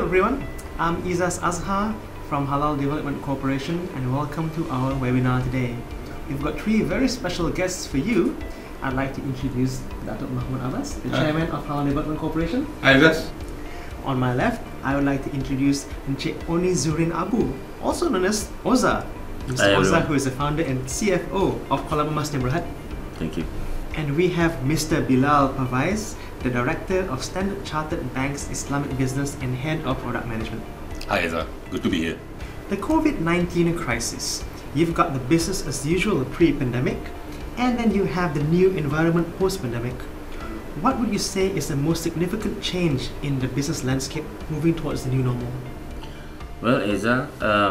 everyone, I'm Izaz Azhar from Halal Development Corporation and welcome to our webinar today. We've got three very special guests for you. I'd like to introduce Datuk Mahmud Abbas, the Chairman of Halal Development Corporation. Hi, Izaz. On my left, I would like to introduce Encik Oni Zurin Abu, also known as Oza. Mr. Oza, who is the founder and CFO of Kuala Emas Neighbourhood. Thank you. And we have Mr. Bilal Pavais, the Director of Standard Chartered Bank's Islamic Business and Head of Product Management. Hi, Izaz. Good to be here. The COVID-19 crisis. You've got the business as usual pre-pandemic, and then you have the new environment post-pandemic. What would you say is the most significant change in the business landscape moving towards the new normal? Well, Eza,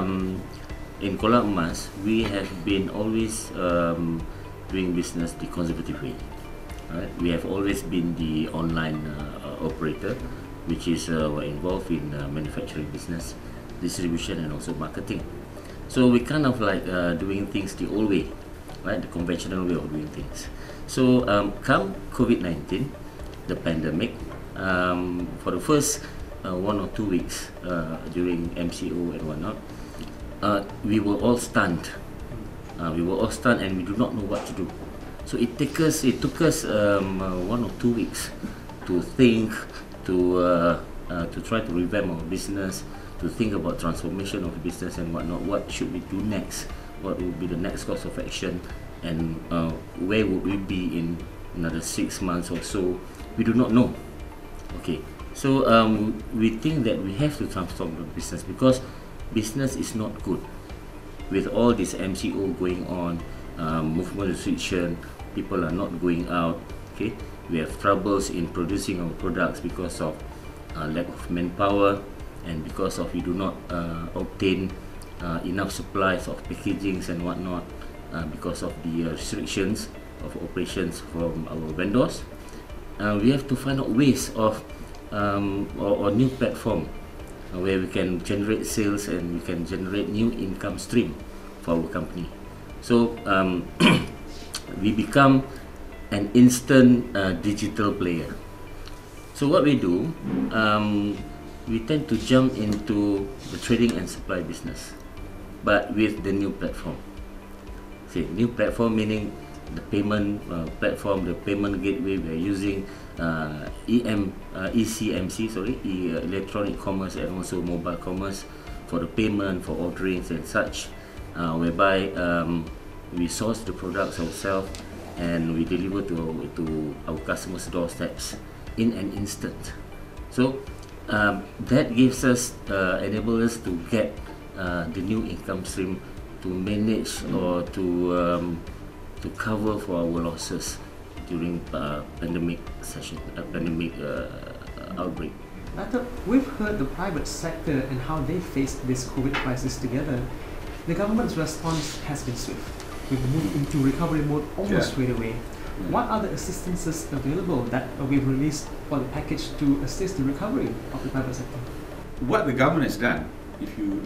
in Kuala Emas, we have been always doing business the conservative way. Right? We have always been the online operator, which is involved in manufacturing business, distribution, and also marketing. So we kind of like doing things the old way, right? The conventional way of doing things. So come COVID-19, the pandemic, for the first 1 or 2 weeks during MCO and whatnot, we were all stunned. We were all stunned and we do not know what to do. So it took us 1 or 2 weeks to think, to try to revamp our business, to think about transformation of the business and whatnot. What should we do next? What would be the next course of action? And where would we be in another 6 months or so? We do not know. Okay, so we think that we have to transform the business because business is not good. With all this MCO going on, movement restriction, people are not going out. Okay, we have troubles in producing our products because of lack of manpower and because of we do not obtain enough supplies of packagings and whatnot because of the restrictions of operations from our vendors. We have to find out ways of or new platform where we can generate sales and we can generate new income stream for our company. So we become an instant digital player. So what we do, we tend to jump into the trading and supply business, but with the new platform. See, new platform meaning the payment platform, the payment gateway we are using, ECMC, electronic commerce and also mobile commerce for the payment, for orderings and such, whereby we source the products ourselves and we deliver to our customers' doorsteps in an instant. So that gives us, enable us to get the new income stream to manage or to cover for our losses during pandemic outbreak. We've heard the private sector and how they faced this COVID crisis together. The government's response has been swift. We've moved into recovery mode almost straight away. What are the assistances available that we've released for the package to assist the recovery of the private sector? What the government has done, if you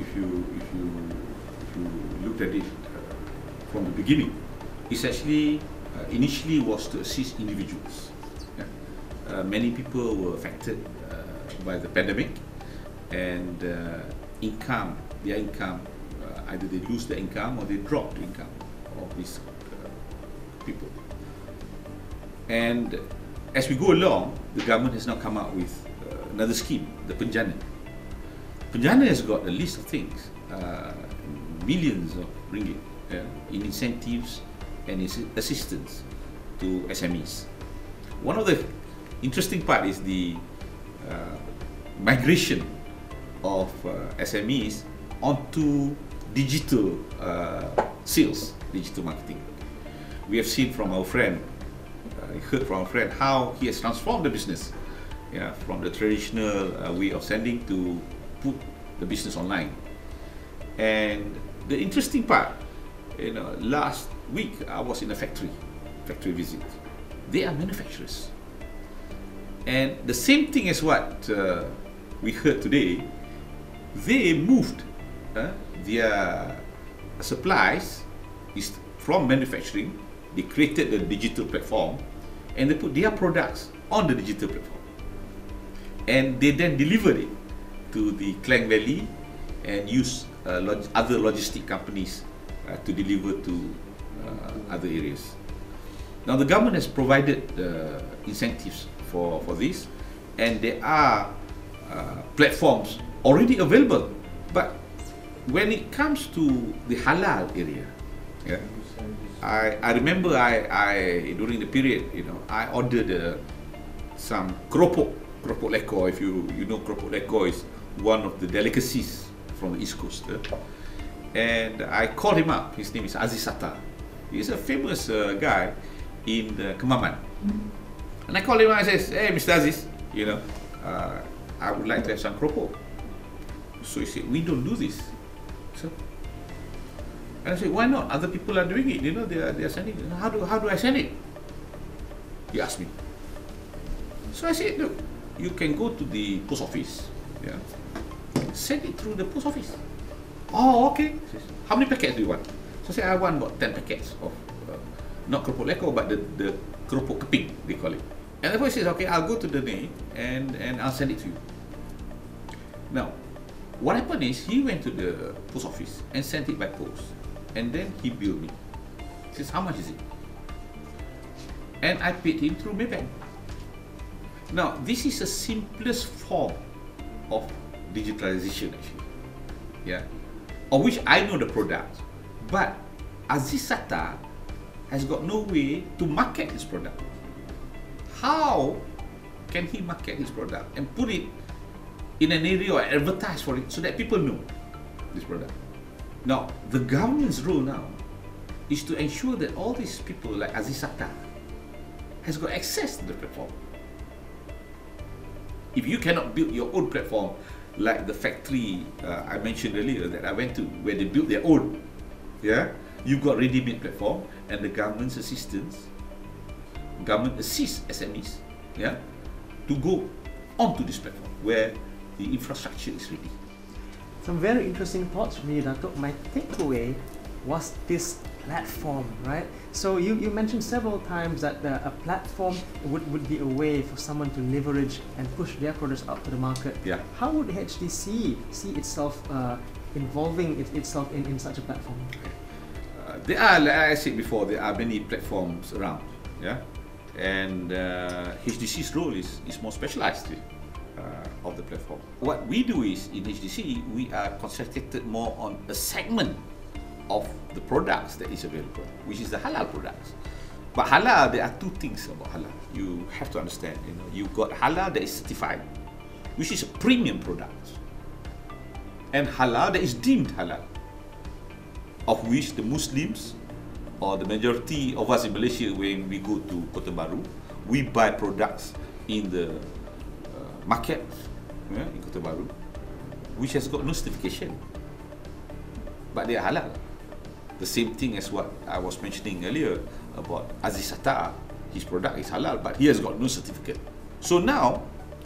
looked at it from the beginning, is actually initially was to assist individuals. Many people were affected by the pandemic, and their income, either they lose their income or they drop the income of these people. And as we go along, the government has now come out with another scheme, the Penjana. Penjana has got a list of things, millions of ringgit in incentives and assistance to SMEs. One of the interesting part is the migration of SMEs onto digital sales, digital marketing. We have seen from our friend, heard from our friend how he has transformed the business, from the traditional way of sending to put the business online. And the interesting part, last week I was in a factory visit. They are manufacturers, and the same thing as what we heard today. They moved their supplies is from manufacturing. They created a digital platform and they put their products on the digital platform, and they then delivered it to the Klang Valley and use other logistic companies to deliver to other areas. Now the government has provided incentives for this, and there are platforms already available. But when it comes to the halal area, yeah, I remember I during the period, I ordered some keropok lekor. If you know, keropok lekor is one of the delicacies from the East Coast. And I called him up. His name is Aziz Sattar. He's a famous guy in Kemaman. And I called him and I says, "Hey, Mr. Aziz, I would like to have some keropok." So he said, "We don't do this." So, and I said, "Why not? Other people are doing it. They are sending it. How do I send it?" He asked me. So I said, "Look, you can go to the post office. Yeah, send it through the post office." "Oh, okay." Says, "How many packets do you want?" So I said, "I want about 10 packets of not keropok lekor, but the keropok keping, they call it." And the boy says, "Okay, I'll go to the day and I'll send it to you." Now, what happened is he went to the post office and sent it by post, and then he billed me. He says, "How much is it?" And I paid him through Maybank. Now, this is the simplest form of digitalization, actually, yeah, of which I know the product, but Aziz Sattar has got no way to market his product. How can he market his product and put it in an area or advertise for it so that people know this product? Now, the government's role now is to ensure that all these people like Aziz Sattar has got access to the platform. If you cannot build your own platform, like the factory I mentioned earlier that I went to, where they built their own, yeah, you've got ready-made platform, and the government assists SMEs, yeah, to go onto this platform where the infrastructure is ready. Some very interesting thoughts from you, Dato'. My takeaway was this platform, right? So you mentioned several times that a platform would be a way for someone to leverage and push their products out to the market. Yeah. How would HDC see itself involving itself in such a platform? There are, like I said before, there are many platforms around, yeah, and HDC's role is more specialized of the platform. What we do is, in HDC, we are concentrated more on a segment of the products that is available, which is the halal products. But halal, there are two things about halal. You have to understand, you've got halal that is certified, which is a premium product, and halal that is deemed halal, of which the Muslims, or the majority of us in Malaysia, when we go to Kota Bharu, we buy products in the market, in Kota Bharu, which has got no certification, but they are halal. The same thing as what I was mentioning earlier about Aziz Sattar. His product is halal, but he has got no certificate. So now,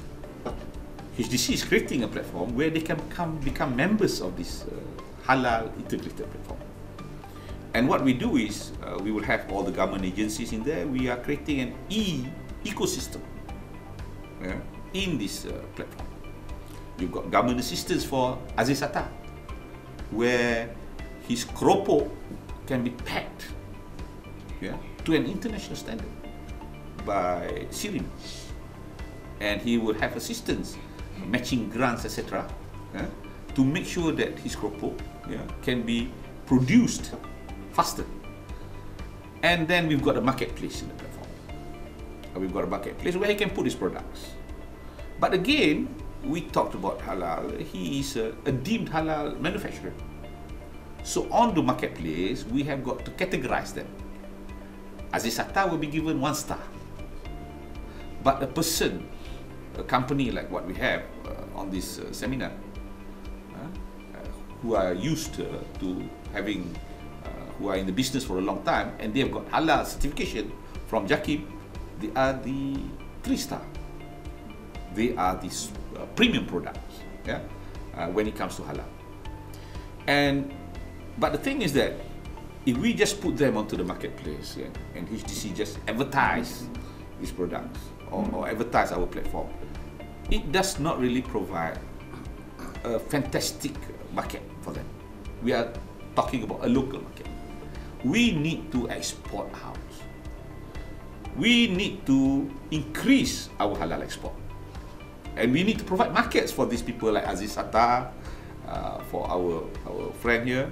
HDC is creating a platform where they can become members of this halal integrated platform. And what we do is, we will have all the government agencies in there. We are creating an ecosystem, yeah, in this platform. You've got government assistance for Aziz Sattar, where his keropok can be packed, yeah, to an international standard by SIRIM, and he will have assistance, matching grants, etc., yeah, to make sure that his keropok, yeah, can be produced faster. And then we've got a marketplace in the platform. We've got a marketplace where he can put his products. But again, we talked about halal. He is a deemed halal manufacturer. So on the marketplace, we have got to categorize them. Aziz Sattar will be given 1 star. But a person, a company like what we have on this seminar, who are used to having, who are in the business for a long time, and they have got halal certification from JAKIM, they are the 3 star. They are these premium products, yeah, when it comes to halal. But the thing is that if we just put them onto the marketplace, yeah, and HDC just advertise these products or advertise our platform, it does not really provide a fantastic market for them. We are talking about a local market. We need to export out. We need to increase our halal export. And we need to provide markets for these people like Aziz Attar, for our friend here,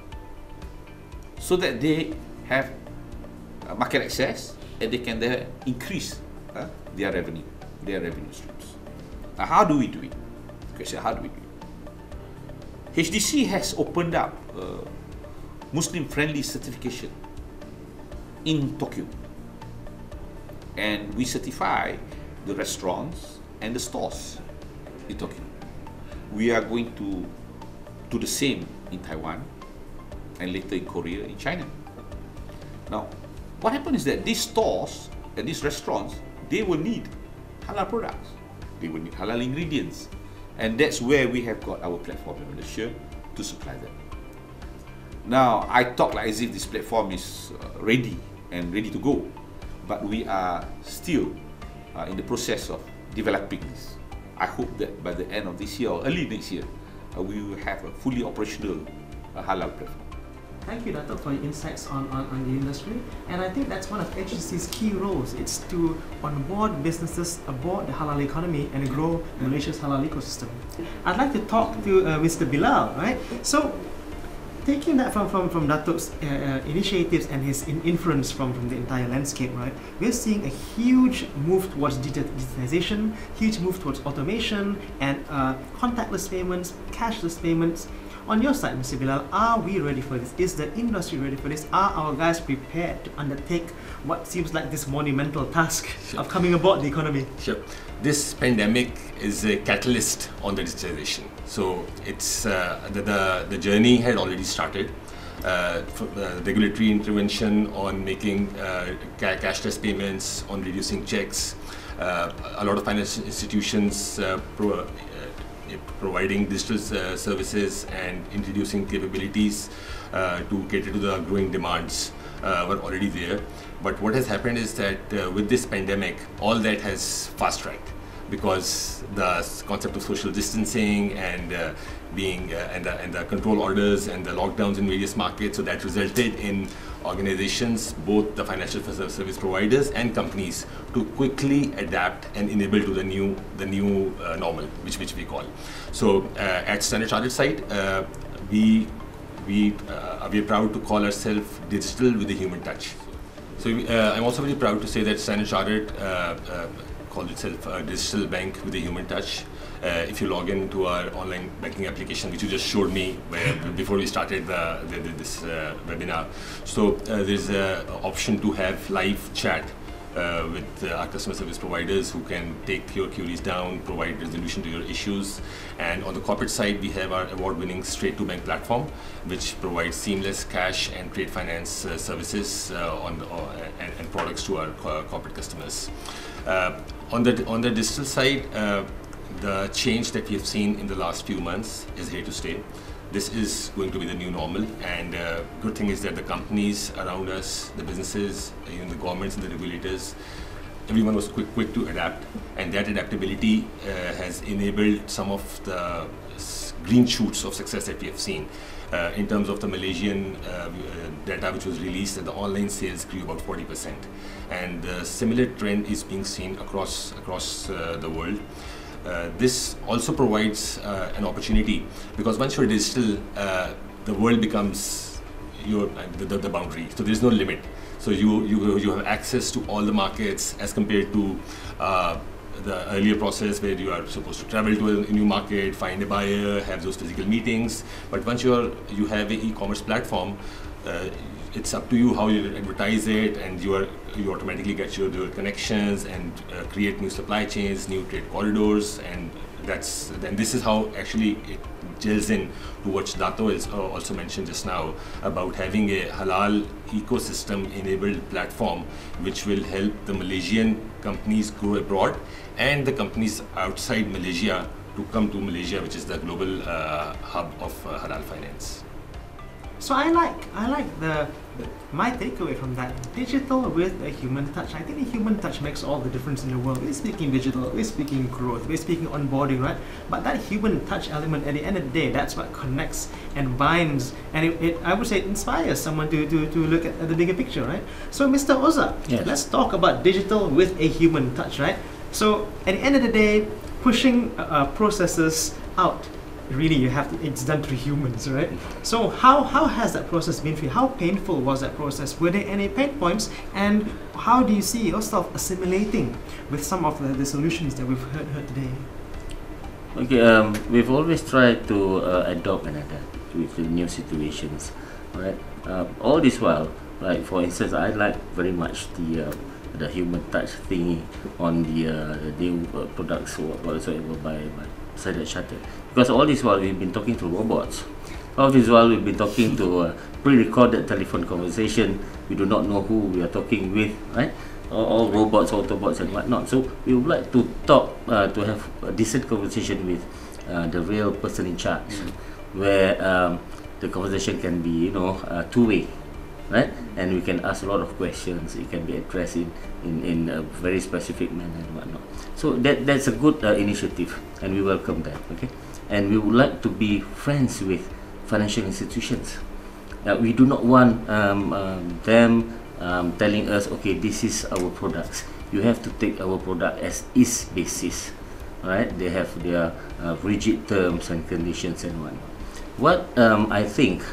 so that they have market access and they can then increase their revenue streams. How do we do it? Question, how do we do it? HDC has opened up Muslim-friendly certification in Tokyo, and we certify the restaurants and the stores in Tokyo. We are going to do the same in Taiwan and later in Korea, in China. Now, what happens is that these stores and these restaurants, they will need halal products, they will need halal ingredients, and that's where we have got our platform in Malaysia to supply them. Now, I talk like as if this platform is ready and ready to go, but we are still in the process of developing this. I hope that by the end of this year or early next year, we will have a fully operational halal platform. Thank you, Dato', for your insights on the industry. And I think that's one of HDC's key roles. It's to onboard businesses aboard the halal economy and grow Malaysia's halal ecosystem. I'd like to talk to Mr. Bilal, right? So, taking that from Dato's initiatives and his influence from the entire landscape, right? We're seeing a huge move towards digitization, huge move towards automation and contactless payments, cashless payments. On your side, Mr. Bilal, are we ready for this? Is the industry ready for this? Are our guys prepared to undertake what seems like this monumental task of coming aboard the economy? Sure. This pandemic is a catalyst on the digitization. So it's the journey had already started. Regulatory intervention on making cashless payments, on reducing checks. A lot of financial institutions providing digital services and introducing capabilities to cater to the growing demands were already there. But what has happened is that with this pandemic, all that has fast-tracked, because the concept of social distancing and the control orders and the lockdowns in various markets, so that resulted in organizations, both the financial service providers and companies, to quickly adapt and enable to the new normal, which we call. So at Standard Chartered side, we are proud to call ourselves digital with a human touch. So I'm also very proud to say that Standard Chartered called itself a digital bank with a human touch. If you log into our online banking application, which you just showed me before we started this webinar, so there's an option to have live chat with our customer service providers who can take your queries down, provide resolution to your issues. And on the corporate side, we have our award-winning straight-to-bank platform, which provides seamless cash and trade finance services and products to our corporate customers. On the digital side, the change that we have seen in the last few months is here to stay. This is going to be the new normal, and good thing is that the companies around us, the businesses, even the governments and the regulators, everyone was quick to adapt, and that adaptability has enabled some of the green shoots of success that we have seen. In terms of the Malaysian data which was released, that the online sales grew about 40%, and the similar trend is being seen across the world. This also provides an opportunity, because once you're digital, the world becomes the boundary. So there's no limit. So you have access to all the markets, as compared to the earlier process where you are supposed to travel to a new market, find a buyer, have those physical meetings. But once you have an e-commerce platform, it's up to you how you advertise it, and you automatically get your connections and create new supply chains, new trade corridors, and this is how actually it gels in to what Dato is also mentioned just now about having a halal ecosystem enabled platform, which will help the Malaysian companies grow abroad and the companies outside Malaysia to come to Malaysia, which is the global hub of halal finance. So I like my takeaway from that, digital with a human touch. I think the human touch makes all the difference in the world. We're speaking digital, we're speaking growth, we're speaking onboarding, right? But that human touch element, at the end of the day, that's what connects and binds, and I would say it inspires someone to look at the bigger picture, right? So Mr. Oza, Yes. let's talk about digital with a human touch, right? So at the end of the day, pushing processes out, really it's done through humans, right? So how has that process been for you? How painful was that process? Were there any pain points, and how do you see yourself assimilating with some of the solutions that we've heard today? Okay, we've always tried to adopt and adapt with the new situations, right? All this while, like for instance, I like very much the human touch thingy on the new products or whatsoever by Standard Chartered. Because all this while we've been talking to robots. All this while we've been talking to pre-recorded telephone conversation. We do not know who we are talking with, right? All robots, Autobots and whatnot. So we would like to talk, to have a decent conversation with the real person in charge, where the conversation can be, two-way, right? And we can ask a lot of questions. It can be addressed in a very specific manner and whatnot. So that's a good initiative, and we welcome that. Okay, and we would like to be friends with financial institutions. We do not want them telling us, okay, this is our products. You have to take our product as is basis, right? They have their rigid terms and conditions and whatnot. What I think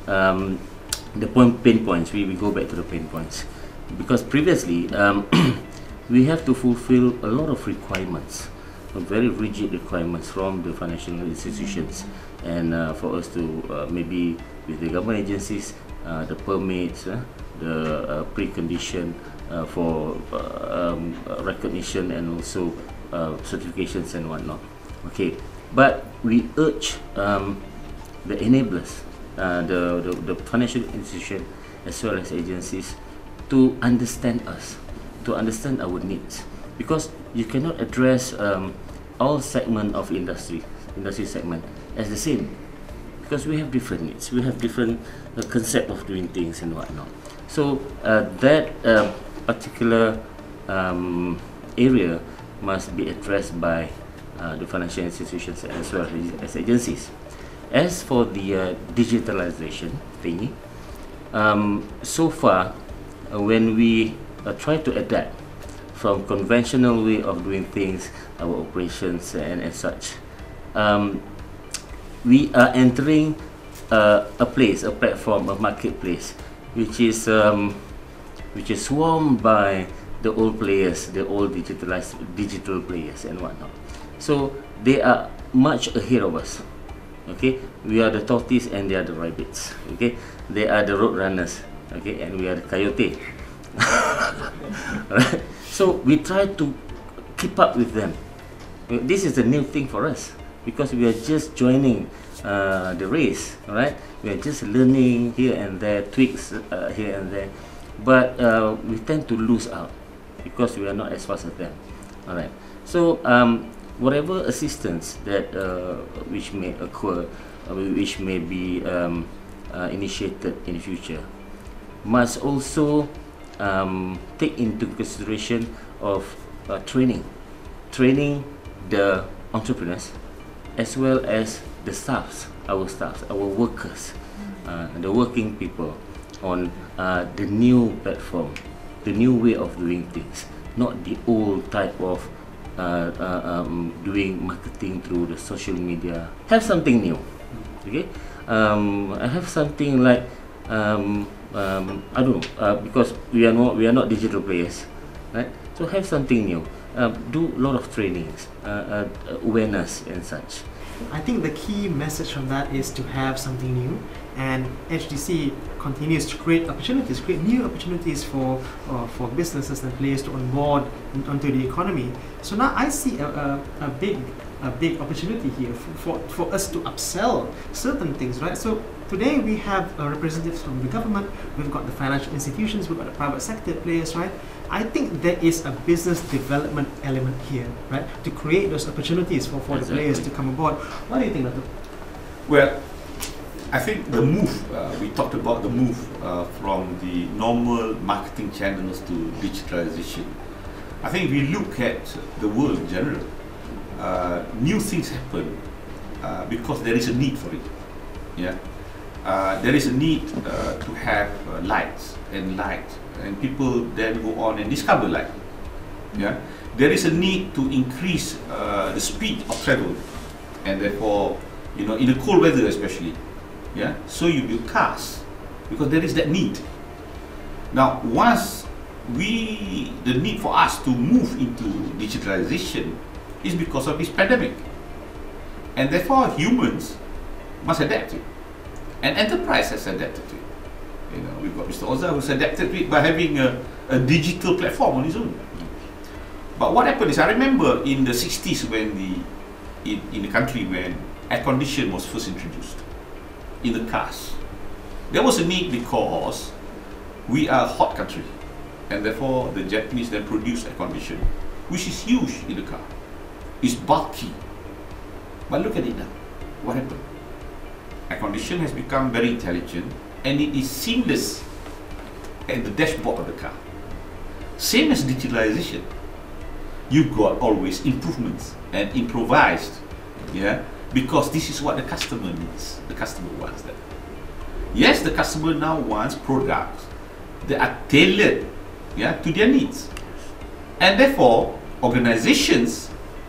the pain points. We go back to the pain points, because previously we have to fulfill a lot of requirements, very rigid requirements from the financial institutions, and for us to maybe with the government agencies, the permits, the precondition for recognition and also certifications and whatnot. Okay, but we urge the enablers, the financial institution as well as agencies, to understand us, to understand our needs, because you cannot address all segment of industry segment as the same, because we have different needs, we have different concept of doing things and whatnot. So that particular area must be addressed by the financial institutions as well as agencies. As for the digitalization thingy, so far when we try to adapt from conventional way of doing things, our operations and as such, we are entering a platform, a marketplace, which is swarmed by the old players, the old digital players and whatnot. So they are much ahead of us. Okay, we are the tortoise and they are the rabbits. Okay, they are the road runners. Okay, and we are the coyote. Right? So we try to keep up with them. This is a new thing for us, because we are just joining the race. Right? We are just learning here and there, tweaks here and there, but we tend to lose out because we are not as fast as them. All right. So whatever assistance that which may occur, which may be initiated in the future, must also take into consideration of training the entrepreneurs as well as the staffs, our workers, the working people on the new platform, the new way of doing things, not the old type of doing marketing through the social media. Have something new. Okay, I have something like I don't know, because we are not digital players, right? So have something new. Do a lot of trainings, awareness and such. I think the key message from that is to have something new, and HDC continues to create new opportunities for businesses and players to onboard onto the economy. So now I see a big opportunity here for us to upsell certain things, right? So today we have representatives from the government, we've got the financial institutions, we've got the private sector players, right? I think there is a business development element here, right? To create those opportunities for the players to come aboard. What do you think, Dato'? Well, I think the move, we talked about the move from the normal marketing channels to digitalization. I think if we look at the world in general, new things happen because there is a need for it. Yeah, there is a need to have lights and light, and people then go on and discover light. Yeah, there is a need to increase the speed of travel, and therefore, you know, in the cold weather especially. Yeah, so you build cars because there is that need. Now, once the need for us to move into digitalization is because of this pandemic, and therefore humans must adapt to it, and enterprise has adapted to it. You know, we've got Mr. Oza who's adapted to it by having a digital platform on his own. But what happened is, I remember in the 60s when in the country when air condition was first introduced in the cars. There was a need because we are a hot country, and therefore the Japanese then produced air condition, which is huge in the car. It's bulky. But look at it now. What happened? Air condition has become very intelligent, and it is seamless at the dashboard of the car. Same as digitalization. You've got always improvements and improvised, yeah, because this is what the customer needs. The customer wants that. Yes, the customer now wants products that are tailored, yeah, to their needs, and therefore organizations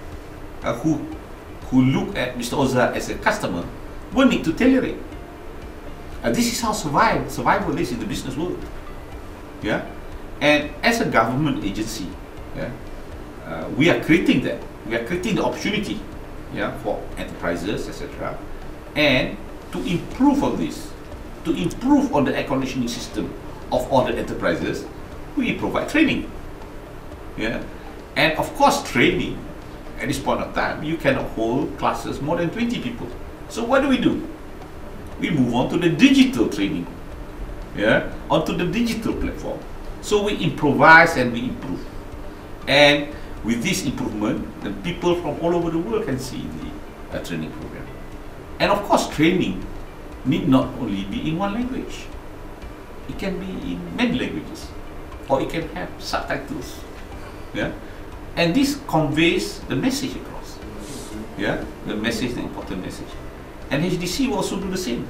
who look at Mr. Oza as a customer will need to tailor it. This is how survival is in the business world. Yeah, and as a government agency, yeah, we are creating that. We are creating the opportunity, yeah, for enterprises, etc., and to improve on this, to improve on the air conditioning system of all the enterprises, we provide training. Yeah, and of course, training at this point of time, you cannot hold classes more than 20 people. So what do? We move on to the digital training, yeah, onto the digital platform. So we improvise and we improve, and with this improvement, the people from all over the world can see the training program. And of course, training need not only be in one language. It can be in many languages, or it can have subtitles. Yeah, and this conveys the message across. Yeah, the message, the important message. And HDC will also do the same.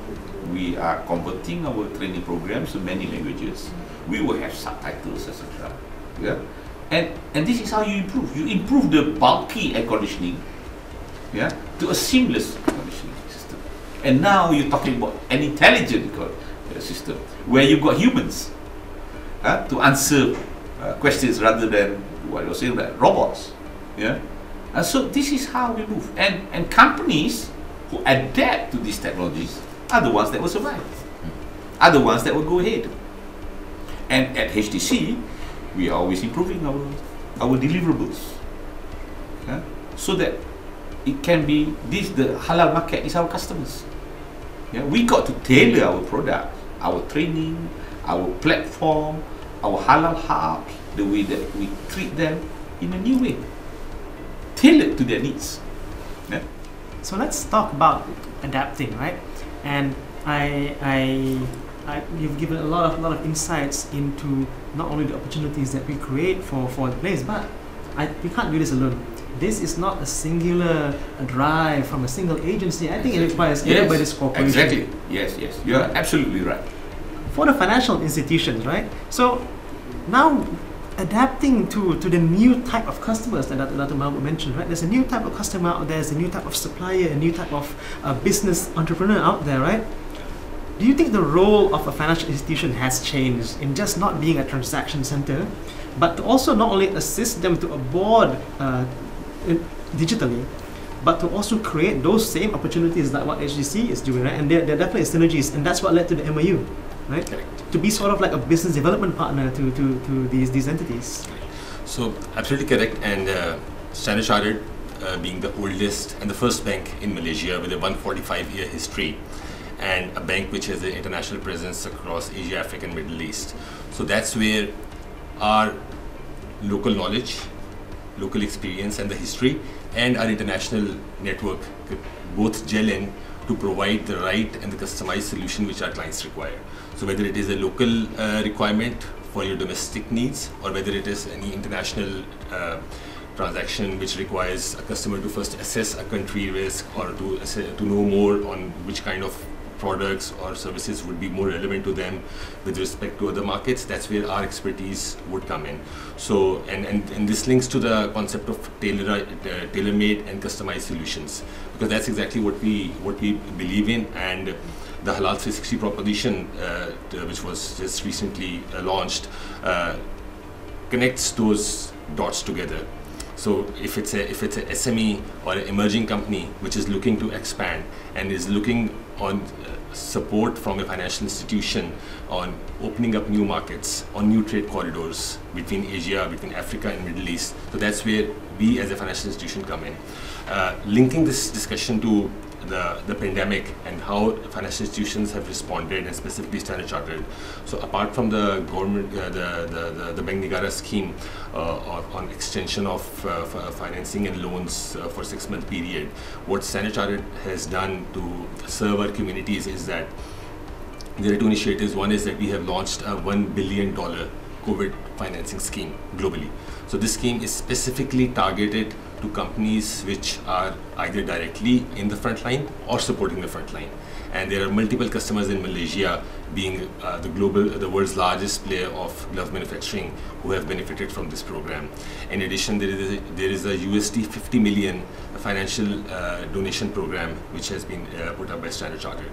We are converting our training programs to many languages. We will have subtitles, etc. Yeah. And this is how you improve. You improve the bulky air conditioning, yeah, to a seamless air conditioning system. And now you're talking about an intelligent system where you've got humans to answer questions rather than what you're saying, that robots. Yeah. And so this is how we move. And companies who adapt to these technologies are the ones that will survive, are the ones that will go ahead. And at HDC, we are always improving our deliverables, yeah? So that it can be the halal market is our customers. Yeah? We got to tailor our product, our training, our platform, our halal hubs, the way that we treat them in a new way, tailored to their needs. Yeah? So let's talk about adapting, right? And you've given a lot of insights into not only the opportunities that we create for the place, but we can't do this alone. This is not a singular drive from a single agency. I think it requires everybody's cooperation. Exactly. Yes. You are absolutely right. For the financial institutions, right? So now adapting to the new type of customers that Dr. Mahmud mentioned, right? There's a new type of customer out there, there's a new type of supplier, a new type of business entrepreneur out there, right? Do you think the role of a financial institution has changed in just not being a transaction center, but to also not only assist them to onboard digitally, but to also create those same opportunities that what HDC is doing, right? And there are definitely synergies, and that's what led to the MOU, right? Correct. To be sort of like a business development partner to these entities. So absolutely correct. And Standard Chartered, being the oldest and the first bank in Malaysia with a 145-year history, and a bank which has an international presence across Asia, Africa and Middle East. So that's where our local knowledge, local experience and the history and our international network both gel in to provide the right and the customized solution which our clients require. So whether it is a local requirement for your domestic needs, or whether it is any international transaction which requires a customer to first assess a country risk, or to know more on which kind of products or services would be more relevant to them with respect to other markets, that's where our expertise would come in. So, and this links to the concept of tailor-made and customized solutions, because that's exactly what we believe in. And the Halal 360 proposition, which was just recently launched, connects those dots together. So if it's a SME or an emerging company which is looking to expand and is looking on support from a financial institution on opening up new markets, on new trade corridors between Asia, between Africa and Middle East, so that's where we as a financial institution come in. Linking this discussion to the pandemic and how financial institutions have responded, and specifically Standard Chartered. So apart from the government, the Bank Negara scheme on extension of financing and loans for 6-month period, what Standard Chartered has done to serve our communities is that there are two initiatives. One is that we have launched a $1 billion COVID financing scheme globally. So this scheme is specifically targeted to companies which are either directly in the front line or supporting the front line. And there are multiple customers in Malaysia, being the world's largest player of glove manufacturing, who have benefited from this program. In addition, there is a USD 50 million financial donation program which has been put up by Standard Chartered.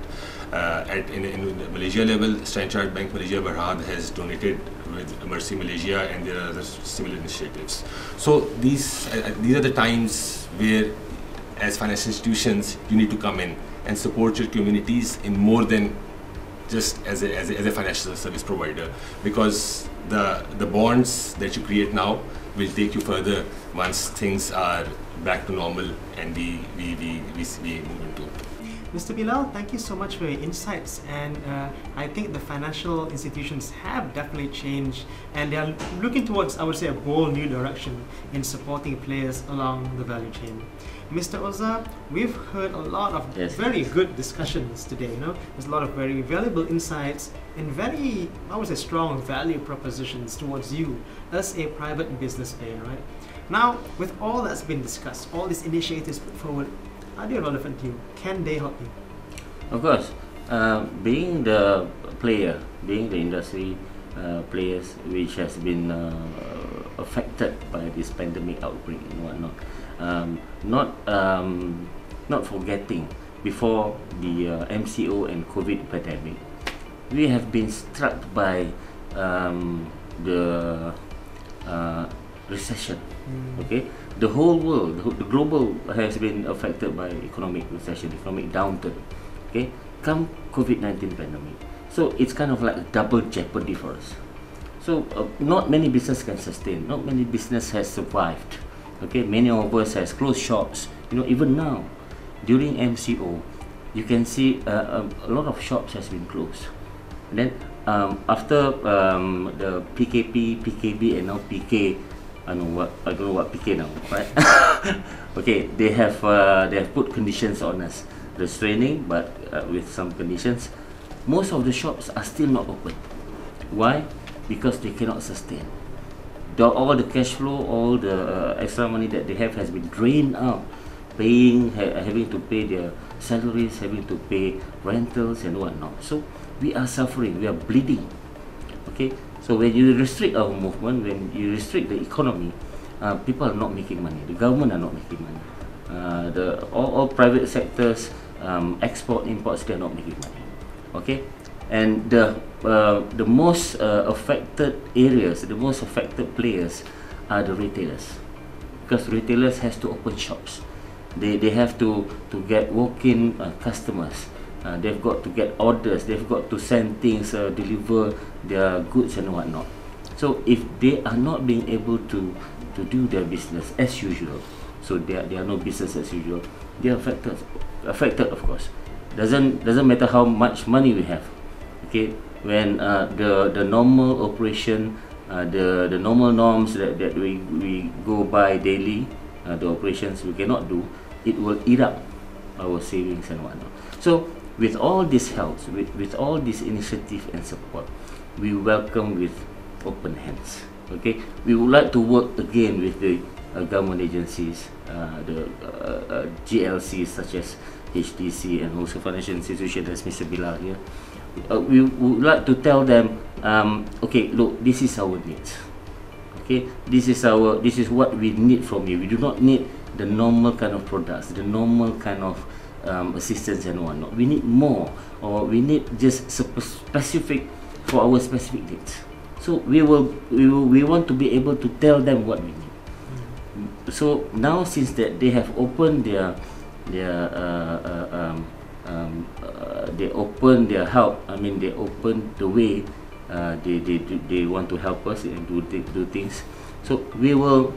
In the Malaysia level, Standard Chartered Bank Malaysia Berhad has donated with Mercy Malaysia, and there are other similar initiatives. So these are the times where, as financial institutions, you need to come in and support your communities in more than just as a financial service provider, because the bonds that you create now will take you further once things are back to normal and we move into. Mr. Bilal, thank you so much for your insights, and I think the financial institutions have definitely changed, and they are looking towards, I would say, a bold new direction in supporting players along the value chain. Mr. Oza, we've heard a lot of very good discussions today. There's a lot of very valuable insights and very, I would say, strong value propositions towards you as a private business player, right? Now, with all that's been discussed, all these initiatives put forward, are they relevant to you? Can they help you? Of course, being the player, being the industry players which has been affected by this pandemic outbreak and whatnot, not forgetting, before the MCO and COVID pandemic, we have been struck by the recession. Okay, the whole world, the global has been affected by economic recession, economic downturn. Okay, come COVID-19 pandemic, so it's kind of like a double jeopardy for us. So not many business can sustain. Not many business has survived. Okay, many of us has closed shops. Even now, during MCO, you can see a lot of shops has been closed. And then after the PKP, PKB, and now PK. I don't know what PK now, right? Okay, they have put conditions on us, restraining, but with some conditions. Most of the shops are still not open. Why? Because they cannot sustain. All the cash flow, all the extra money that they have has been drained out, having to pay their salaries, having to pay rentals and whatnot. So we are suffering, we are bleeding. Okay. So when you restrict our movement, when you restrict the economy, people are not making money. The government are not making money. All private sectors, export, imports, they are not making money. Okay, and the most affected areas, the most affected players are the retailers, because retailers has to open shops. They have to get walk-in customers. They've got to get orders, they've got to send things, deliver their goods and whatnot. So if they are not being able to do their business as usual, so they are no business as usual, they are affected of course. Doesn't matter how much money we have. Okay, when the normal operation, the normal norms that we go by daily, the operations we cannot do, it will eat up our savings and whatnot. So with all these helps, with all this initiative and support, we welcome with open hands. Okay, we would like to work again with the government agencies, the GLCs such as HDC and also financial institutions as Mr. Bilal here. We would like to tell them, okay, look, this is our needs. Okay, this is what we need from you. We do not need the normal kind of products, the normal kind of assistance and whatnot. We need more, or we need just specific for our specific needs. So we want to be able to tell them what we need. So now, since that they have opened they open their help. I mean, they open the way. They want to help us and do things. So we will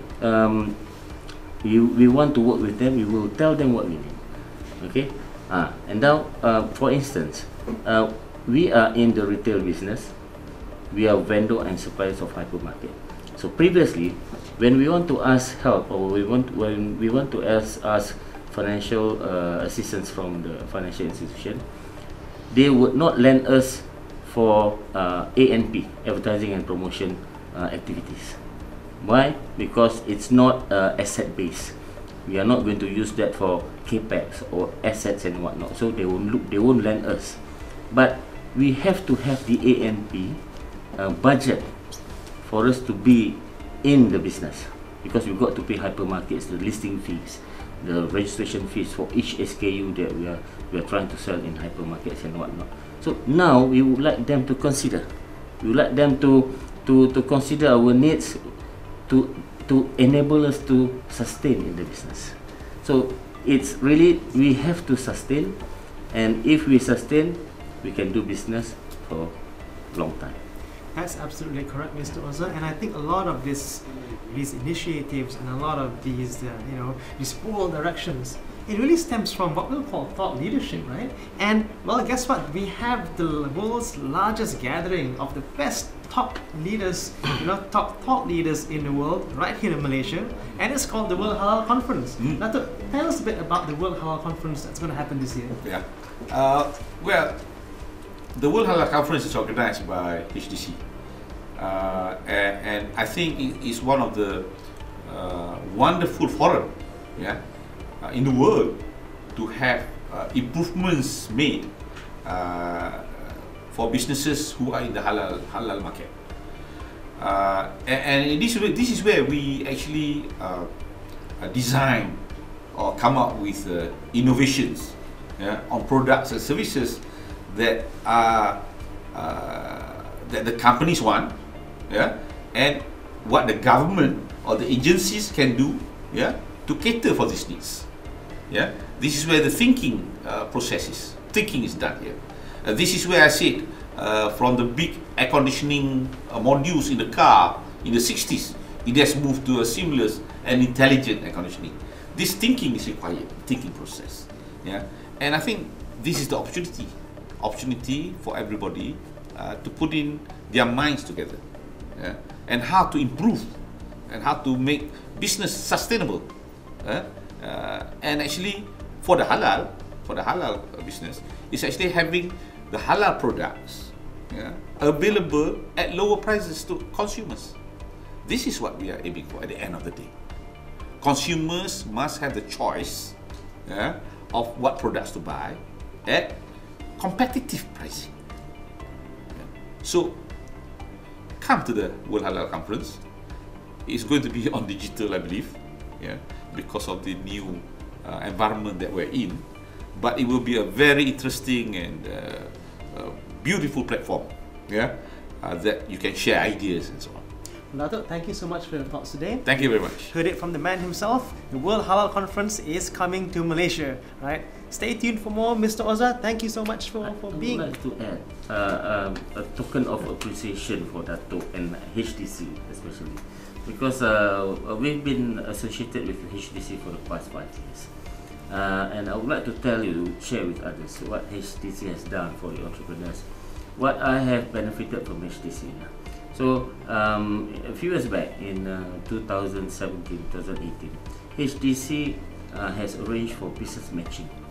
we want to work with them. We will tell them what we need. Okay. And now, for instance, we are in the retail business. We are vendor and suppliers of hypermarket. So previously, when we want to ask help, or when we want to ask financial assistance from the financial institution, they would not lend us for A&P, advertising and promotion activities. Why? Because it's not asset based. We are not going to use that for capex or assets and whatnot. So they won't lend us. But we have to have the A&P budget for us to be in the business, because we've got to pay hypermarkets the listing fees, the registration fees for each SKU that we are trying to sell in hypermarkets and whatnot. So now we would like them to consider. We would like them to consider our needs to enable us to sustain in the business. So it's really, we have to sustain, and if we sustain, we can do business for a long time. That's absolutely correct, Mr. Oza, and I think a lot of these initiatives and a lot of these these bold directions, it really stems from what we'll call thought leadership, right? And well, guess what? We have the world's largest gathering of the best top leaders, top thought leaders in the world, right here in Malaysia, and it's called the World Halal Conference. Now, tell us a bit about the World Halal Conference that's going to happen this year. Yeah, well, the World Halal Conference is organized by HDC, and I think it is one of the wonderful forum, in the world to have improvements made for businesses who are in the halal market. And this is where we actually design or come up with innovations on products and services that are that the companies want, and what the government or the agencies can do, to cater for these needs. This is where the thinking thinking is done here. This is where I said, from the big air conditioning modules in the car in the 60s, it has moved to a seamless and intelligent air conditioning. This thinking is required, thinking process. And I think this is the opportunity for everybody to put in their minds together, and how to improve and how to make business sustainable. And actually, for the halal business, it's actually having the halal products available at lower prices to consumers. This is what we are aiming for at the end of the day. Consumers must have the choice of what products to buy at competitive pricing. So, come to the World Halal Conference. It's going to be on digital, I believe, because of the new environment that we're in. But it will be a very interesting and beautiful platform, that you can share ideas and so on. Dato', thank you so much for your thoughts today. Thank you very much. Heard it from the man himself. The World Halal Conference is coming to Malaysia, right? Stay tuned for more. Mr. Oza, thank you so much for being. I would like to add a token of appreciation for Dato' and HDC especially, because we've been associated with HDC for the past 5 years. And I would like to share with others what HDC has done for the entrepreneurs, what I have benefited from HDC. So a few years back, in 2017, 2018, HDC has arranged for business matching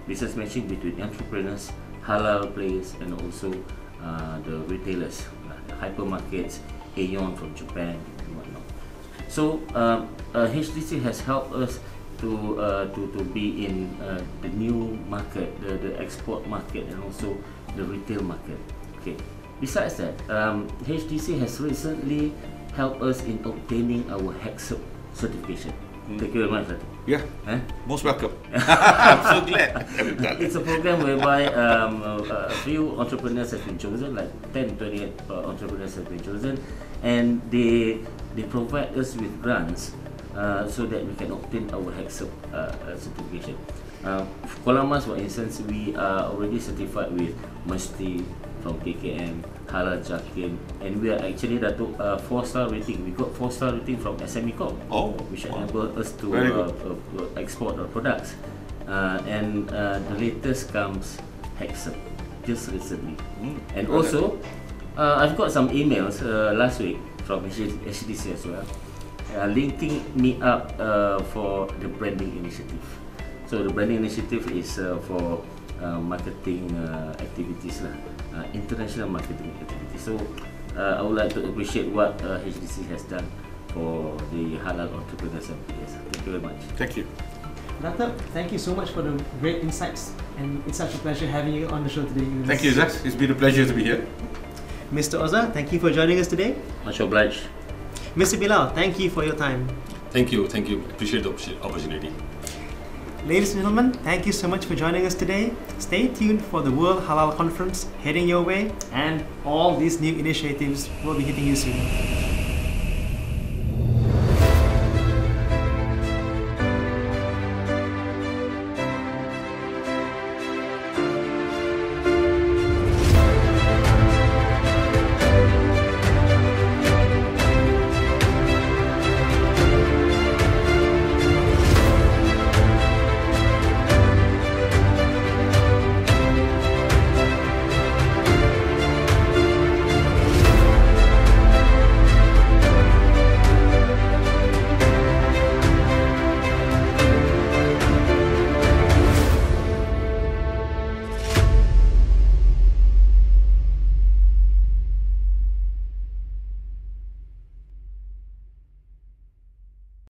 business matching between entrepreneurs, halal players, and also the retailers, the hypermarkets, Aeon from Japan and whatnot. So HDC has helped us to be in the new market, the export market, and also the retail market. Okay. Besides that, HDC has recently helped us in obtaining our HACCP certification. Thank you very much. Yeah, most welcome. I'm so glad. It's a program whereby a few entrepreneurs have been chosen, like 10, 28 entrepreneurs have been chosen, and they provide us with grants so that we can obtain our HACCP certification. Kuala Mas, for instance, we are already certified with Mesti from KKM, Halal Jakim, and we are actually Datuk 4-star rating. We got 4-star rating from SME Corp, which enable us to export our products. And the latest comes HACCP, just recently. And also, I've got some emails last week from HDC as well, linking me up for the branding initiative. So the branding initiative is for marketing activities, international marketing activities. So I would like to appreciate what HDC has done for the halal entrepreneurs and players. Thank you very much. Thank you. Dato', thank you so much for the great insights, and it's such a pleasure having you on the show today. Thank you, Zaz. It's been a pleasure to be here. Mr. Oza, thank you for joining us today. Much obliged. Mr. Bilal, thank you for your time. Thank you. Appreciate the opportunity. Ladies and gentlemen, thank you so much for joining us today. Stay tuned for the World Halal Conference heading your way, and all these new initiatives will be hitting you soon.